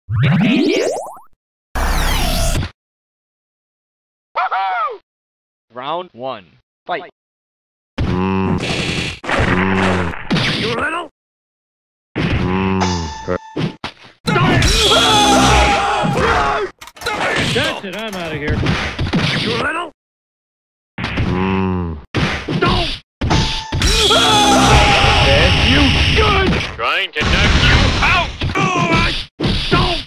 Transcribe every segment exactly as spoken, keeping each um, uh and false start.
Round one. Fight. You little. That's it, I'm out of here. You little. That's you. Good. Trying to knock you out! Oh, I don't.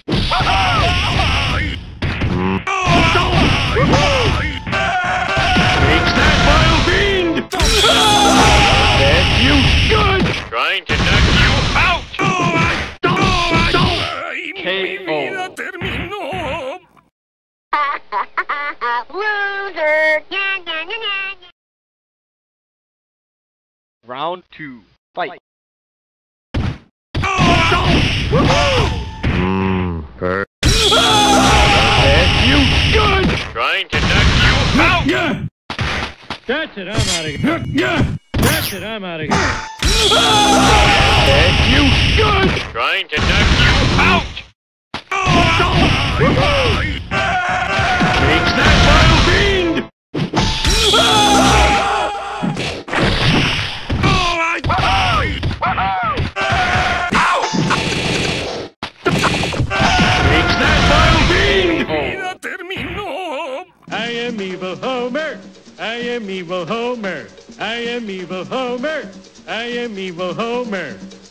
Takes that vile fiend! That's you. Good. Trying to knock you out! Oh, I don't. I don't. K O. Terminó. Loser! Yeah, yeah, yeah, yeah. Round two. Fight. That's you. Good. Trying to knock you out! Yeah. That's it, I'm out of here. Yeah. That's it, I'm out of here. That's you. Good. Trying to knock you out! Takes that vile fiend. Oh, I. Takes that vile fiend! Terminó. I am evil Homer. I am evil Homer. I am evil Homer. I am evil Homer.